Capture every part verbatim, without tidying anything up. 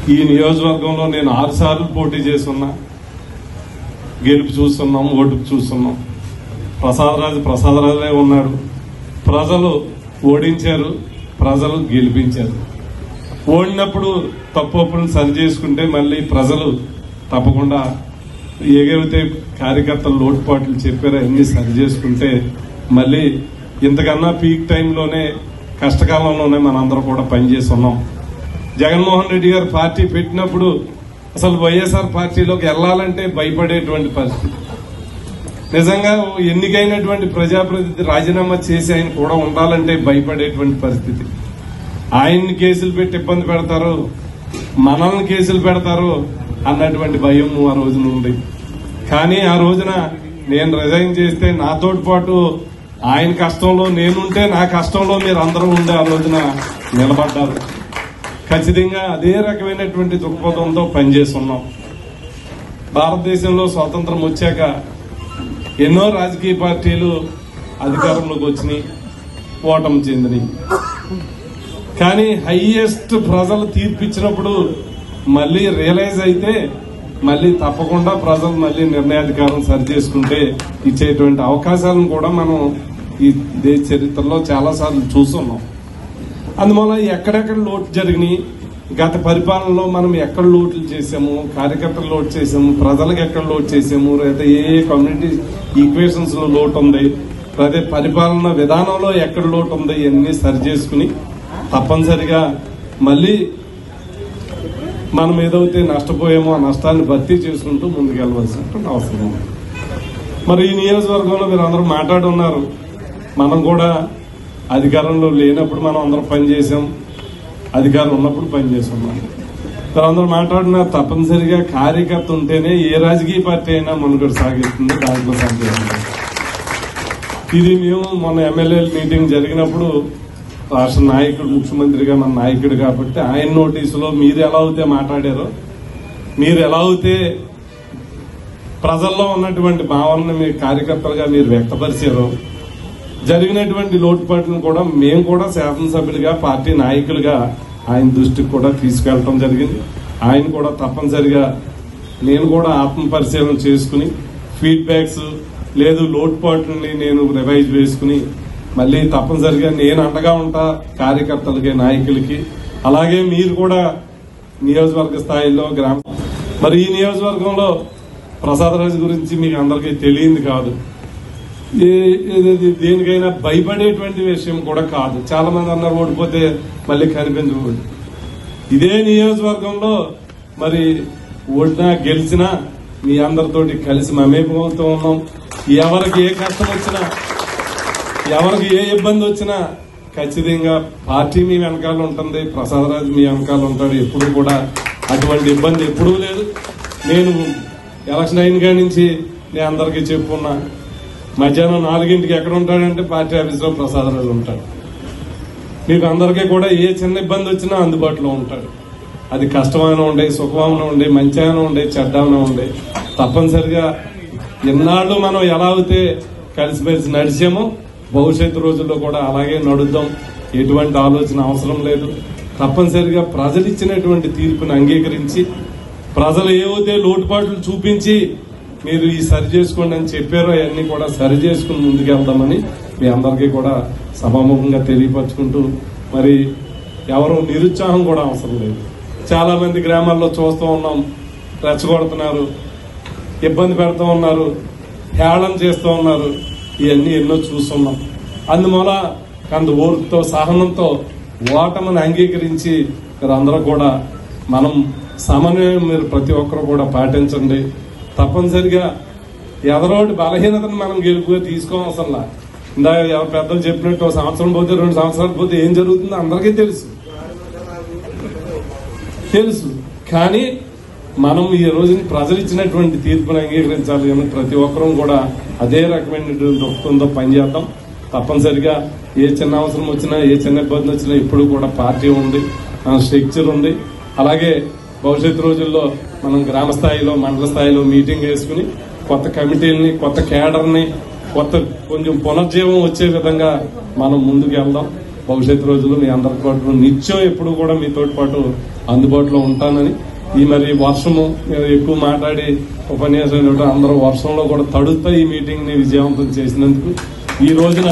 ఈ నియోజకవర్గంలో నేను ఆరు సార్లు పోటీ చేస్తున్నా, గెలుపు చూస్తున్నాం, ఓటుకు చూస్తున్నాం. ప్రసాదరాజు ప్రసాదరాజే ఉన్నాడు. ప్రజలు ఓడించారు, ప్రజలు గెలిపించారు. ఓడినప్పుడు తప్పులను సరి చేసుకుంటే మళ్ళీ ప్రజలు తప్పకుండా ఏగైతే కార్యకర్తలు లోటుపాట్లు చెప్పారో అన్ని సరి చేసుకుంటే మళ్ళీ ఇంతకన్నా పీక్ టైంలోనే కష్టకాలంలోనే మనందరం కూడా పనిచేస్తున్నాం. జగన్మోహన్ రెడ్డి గారు పార్టీ పెట్టినప్పుడు అసలు వైఎస్ఆర్ పార్టీలోకి వెళ్లాలంటే భయపడేటువంటి పరిస్థితి. నిజంగా ఎన్నికైనటువంటి ప్రజాప్రతినిధి రాజీనామా చేసి ఆయన కూడా ఉండాలంటే భయపడేటువంటి పరిస్థితి. ఆయన్ని కేసులు పెట్టి ఇబ్బంది పెడతారు, మనల్ని కేసులు పెడతారు అన్నటువంటి భయం ఆ రోజున ఉంది. కానీ ఆ రోజున నేను రిజైన్ చేస్తే నాతో పాటు ఆయన కష్టంలో నేనుంటే నా కష్టంలో మీరు అందరూ ఉండే ఆ రోజున నిలబడ్డారు. ఖచ్చితంగా అదే రకమైనటువంటి దృక్పథంతో పనిచేస్తున్నాం. భారతదేశంలో స్వాతంత్రం వచ్చాక ఎన్నో రాజకీయ పార్టీలు అధికారంలోకి వచ్చినాయి, ఓటమి చెందినాయి. కానీ హైయెస్ట్ ప్రజలు తీర్పిచ్చినప్పుడు మళ్ళీ రియలైజ్ అయితే మళ్ళీ తప్పకుండా ప్రజలు మళ్ళీ నిర్ణయాధికారం సరి చేసుకుంటే ఇచ్చేటువంటి అవకాశాలను కూడా మనం ఈ దేశ చరిత్రలో చాలా సార్లు చూస్తున్నాం. అందువల్ల ఎక్కడెక్కడ లోటు జరిగినాయి, గత పరిపాలనలో మనం ఎక్కడ లోట్లు చేసాము, కార్యకర్తలు లోటు చేసాము, ప్రజలకు ఎక్కడ లోటు చేసాము, లేదా ఏ ఏ కమ్యూనిటీ ఈక్వేషన్స్ లో లోటు ఉంది, అదే పరిపాలన విధానంలో ఎక్కడ లోటు ఉంది, ఇవన్నీ సరి చేసుకుని తప్పనిసరిగా మళ్ళీ మనం ఏదైతే నష్టపోయామో ఆ నష్టాన్ని భర్తీ చేసుకుంటూ ముందుకెళ్లవలసినటువంటి అవసరం ఉంది. మరి ఈ నియోజకవర్గంలో మీరు అందరూ మాట్లాడున్నారు. మనం కూడా అధికారంలో లేనప్పుడు మనం అందరం పనిచేసాం, అధికారం ఉన్నప్పుడు పనిచేస్తున్నాం. అందరూ మాట్లాడినా తప్పనిసరిగా కార్యకర్త ఉంటేనే ఏ రాజకీయ పార్టీ అయినా మనుగడ సాగిస్తుంది. దాంట్లో సందేహం. ఇది మేము మొన్న ఎమ్మెల్యే మీటింగ్ జరిగినప్పుడు రాష్ట్ర నాయకుడు, ముఖ్యమంత్రిగా మన నాయకుడు కాబట్టి ఆయన నోటీసులో మీరు ఎలా అయితే మాట్లాడారో, మీరు ఎలా అయితే ప్రజల్లో ఉన్నటువంటి భావనను మీ కార్యకర్తలుగా మీరు వ్యక్తపరిచారో, జరిగినటువంటి లోటుపాట్లను కూడా మేము కూడా శాసనసభ్యులుగా పార్టీ నాయకులుగా ఆయన దృష్టికి కూడా తీసుకెళ్లడం జరిగింది. ఆయన కూడా తప్పనిసరిగా నేను కూడా ఆత్మ పరిశీలన చేసుకుని ఫీడ్బ్యాక్స్ లేదు లోటుపాట్లని నేను రివైజ్ వేసుకుని మళ్ళీ తప్పనిసరిగా నేను అండగా ఉంటా కార్యకర్తలకి, నాయకులకి. అలాగే మీరు కూడా నియోజకవర్గ స్థాయిలో గ్రామ మరి ఈ నియోజకవర్గంలో ప్రసాదరాజు గురించి మీకు అందరికీ తెలియంది కాదు, దేనికైనా భయపడేటువంటి విషయం కూడా కాదు. చాలా మంది అన్నారు ఓడిపోతే మళ్ళీ కనిపించకూడదు. ఇదే నియోజకవర్గంలో మరి ఓడినా గెలిచినా మీ అందరితోటి కలిసి మమేకమవుతూ ఉన్నాం. ఎవరికి ఏ కష్టం వచ్చినా, ఎవరికి ఏ ఇబ్బంది వచ్చినా ఖచ్చితంగా పార్టీ మీ వెనకాల ఉంటుంది, ప్రసాదరాజు మీ వెనకాల ఉంటాడు. ఎప్పుడు కూడా అటువంటి ఇబ్బంది ఎప్పుడూ లేదు. నేను ఎలక్షన్ అయిన కాడి నుంచి నేను అందరికీ చెప్పుకున్నా, మధ్యాహ్నం నాలుగింటికి ఎక్కడ ఉంటాడంటే పార్టీ ఆఫీసులో ప్రసాదరాజు ఉంటాడు. మీకు అందరికీ కూడా ఏ చిన్న ఇబ్బంది వచ్చినా అందుబాటులో ఉంటాడు. అది కష్టమైనా ఉండే, సుఖమైనా ఉండే, మంచిగా ఉండే, చెడ్డమైనా ఉండే, తప్పనిసరిగా ఎన్నాళ్ళు మనం ఎలా అయితే కలిసిమెలిసి నడిచామో భవిష్యత్తు రోజుల్లో కూడా అలాగే నడుద్దాం. ఎటువంటి ఆలోచన అవసరం లేదు. తప్పనిసరిగా ప్రజలు ఇచ్చినటువంటి తీర్పుని అంగీకరించి, ప్రజలు ఏవైతే లోటుపాట్లు చూపించి మీరు ఈ సరి చేసుకోండి అని చెప్పారో అవన్నీ కూడా సరి చేసుకుని ముందుకెళ్దామని మీ అందరికీ కూడా సభాముఖంగా తెలియపరుచుకుంటూ, మరి ఎవరు నిరుత్సాహం కూడా అవసరం లేదు. చాలా మంది గ్రామాల్లో చూస్తూ ఉన్నాం, రెచ్చగొడుతున్నారు, ఇబ్బంది పెడుతూ ఉన్నారు, హేళన చేస్తూ ఉన్నారు. ఇవన్నీ ఎన్నో చూస్తున్నాం. అందువల్ల కొంత ఓర్పుతో, సహనంతో ఓటమిని అంగీకరించి మీరు అందరూ కూడా మనం సమన్వయం మీరు ప్రతి ఒక్కరు కూడా పాటించండి. తప్పనిసరిగా ఎదరోటి బలహీనతను మనం గెలుపుగా తీసుకోవసరంలా. ఇందాక ఎవరు పెద్దలు చెప్పినట్టు ఒక సంవత్సరం పోతే, రెండు సంవత్సరాలు పోతే ఏం జరుగుతుందో అందరికీ తెలుసు తెలుసు కానీ మనం ఈ రోజుని ప్రజలు ఇచ్చినటువంటి తీర్పును అంగీకరించాలి. కానీ ప్రతి ఒక్కరూ కూడా అదే రకమైనటువంటి దృక్పథంతో పనిచేద్దాం. తప్పనిసరిగా ఏ చిన్న అవసరం వచ్చినా, ఏ చిన్న ఇబ్బంది వచ్చినా ఇప్పుడు కూడా పార్టీ ఉంది, మన స్ట్రక్చర్ ఉంది. అలాగే భవిష్యత్తు రోజుల్లో మనం గ్రామ స్థాయిలో, మండల స్థాయిలో మీటింగ్ వేసుకుని కొత్త కమిటీలని, కొత్త కేడర్ని, కొత్త కొంచెం పునర్జీవం వచ్చే విధంగా మనం ముందుకు వెళ్దాం. భవిష్యత్తు రోజుల్లో మీ అందరి పాటు నిత్యం ఎప్పుడు కూడా మీతో పాటు అందుబాటులో ఉంటానని, ఈ మరి వర్షము ఎక్కువ మాట్లాడి ఉపన్యాసం అందరూ వర్షంలో కూడా తడుస్తూ ఈ మీటింగ్ ని విజయవంతం చేసినందుకు, ఈ రోజున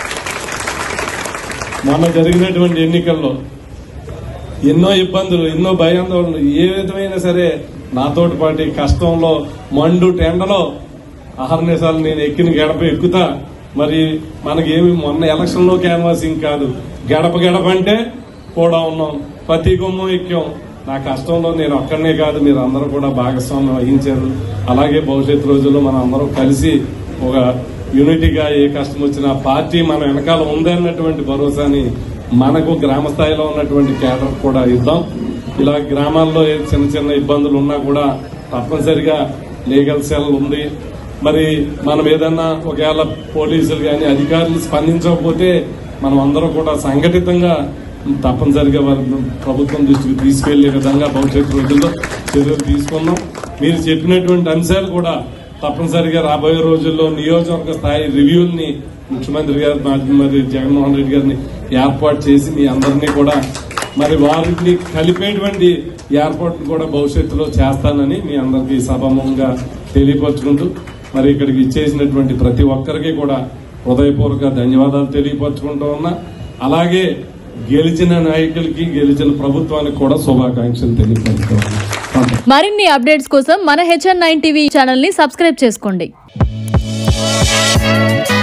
మొన్న జరిగినటువంటి ఎన్నికల్లో ఎన్నో ఇబ్బందులు, ఎన్నో భయాందోళనలు, ఏ విధమైనా సరే నాతోటి పాటు కష్టంలో మండు టెండలో అహర్నిశాలు నేను ఎక్కిన గడప ఎక్కుతా. మరి మనకేమి మొన్న ఎలక్షన్ లో క్యాన్వాసింగ్ కాదు, గడప గడప అంటే కూడా ఉన్నాం, ప్రతి గుమ్మం ఎక్కాం. నా కష్టంలో నేను ఒక్కడనే కాదు, మీరు అందరూ కూడా భాగస్వామ్యం వహించారు. అలాగే భవిష్యత్తు రోజుల్లో మనం అందరం కలిసి ఒక యూనిటీగా ఏ కష్టం వచ్చినా పార్టీ మన వెనకాల ఉందన్నటువంటి భరోసాని మనకు గ్రామ స్థాయిలో ఉన్నటువంటి కేడర్ కూడా ఇద్దాం. ఇలా గ్రామాల్లో చిన్న చిన్న ఇబ్బందులు ఉన్నా కూడా తప్పనిసరిగా లీగల్ సెల్ ఉంది. మరి మనం ఏదన్నా ఒకవేళ పోలీసులు కానీ అధికారులు స్పందించకపోతే మనం అందరం కూడా సంఘటితంగా తప్పనిసరిగా ప్రభుత్వం దృష్టికి తీసుకెళ్లే విధంగా భవిష్యత్తు రోజుల్లో చర్యలు తీసుకున్నాం. మీరు చెప్పినటువంటి అంశాలు కూడా తప్పనిసరిగా రాబోయే రోజుల్లో నియోజకవర్గ స్థాయి రివ్యూల్ని ముఖ్యమంత్రి గారు మరి జగన్మోహన్ రెడ్డి గారిని ఏర్పాటు చేసి మీ అందరినీ కూడా మరి వారిని కలిపేటువంటి ఏర్పాట్లు కూడా భవిష్యత్తులో చేస్తానని మీ అందరికీ సభాముఖంగా తెలియపరుచుకుంటూ, మరి ఇక్కడికి ఇచ్చేసినటువంటి ప్రతి ఒక్కరికి కూడా హృదయపూర్వక ధన్యవాదాలు తెలియపరుచుకుంటూ ఉన్నా. అలాగే గెలిచిన నాయకులకి, గెలిచిన ప్రభుత్వానికి కూడా శుభాకాంక్షలు తెలియపరుచుకోవాలి. మరిన్ని అప్డేట్స్ కోసం మన హెచ్ఎన్ నైన్ టీవీ ఛానల్ ని సబ్స్క్రైబ్ చేసుకోండి.